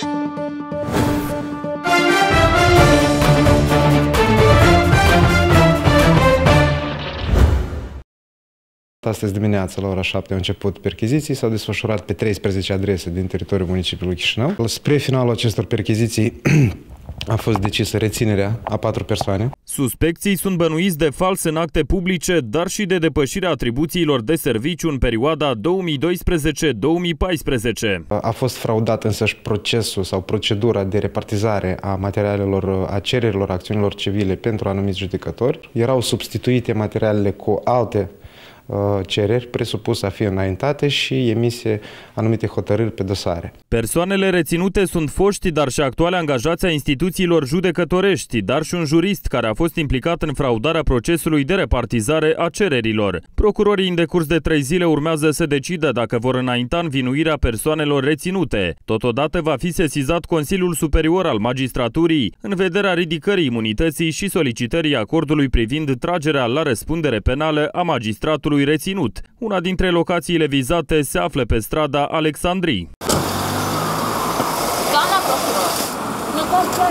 Astăzi dimineața, la ora 7, au început percheziții, s-au desfășurat pe 13 adrese din teritoriul municipiului Chișinău. Spre finalul acestor percheziții a fost decisă reținerea a 4 persoane. Suspecții sunt bănuiți de fals în acte publice, dar și de depășirea atribuțiilor de serviciu în perioada 2012-2014. A fost fraudat însăși procesul sau procedura de repartizare a materialelor, a cererilor acțiunilor civile pentru anumiți judecători. Erau substituite materialele cu alte cereri presupuse a fi înaintate și emise anumite hotărâri pe dosare. Persoanele reținute sunt foști, dar și actuale angajați ai instituțiilor judecătorești, dar și un jurist care a fost implicat în fraudarea procesului de repartizare a cererilor. Procurorii în decurs de 3 zile urmează să decidă dacă vor înainta învinuirea persoanelor reținute. Totodată va fi sesizat Consiliul Superior al Magistraturii în vederea ridicării imunității și solicitării acordului privind tragerea la răspundere penală a magistratului reținut. Una dintre locațiile vizate se află pe strada Alexandrii. Doamna procuror, nu pot să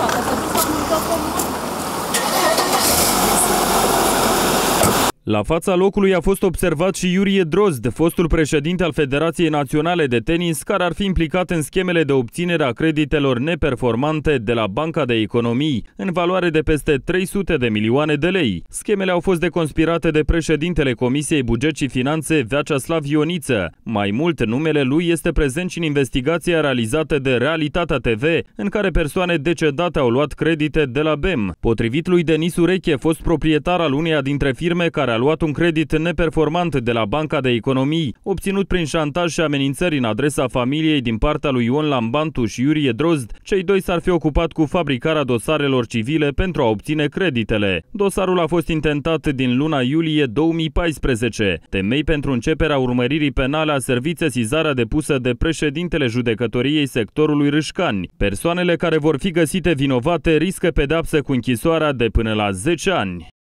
La fața locului a fost observat și Iurie Drozd, fostul președinte al Federației Naționale de Tenis, care ar fi implicat în schemele de obținere a creditelor neperformante de la Banca de Economii, în valoare de peste 300 de milioane de lei. Schemele au fost deconspirate de președintele Comisiei Buget și Finanțe, Vyacheslav Ioniță. Mai mult, numele lui este prezent și în investigația realizată de Realitatea TV, în care persoane decedate au luat credite de la BEM. Potrivit lui Denis Ureche, fost proprietar al uneia dintre firme care a luat un credit neperformant de la Banca de Economii, obținut prin șantaj și amenințări în adresa familiei din partea lui Ion Lambantu și Iurie Drozd, cei doi s-ar fi ocupat cu fabricarea dosarelor civile pentru a obține creditele. Dosarul a fost intentat din luna iulie 2014. Temei pentru începerea urmăririi penale a servit sesizarea depusă de președintele judecătoriei sectorului Râșcani. Persoanele care vor fi găsite vinovate riscă pedeapsă cu închisoarea de până la 10 ani.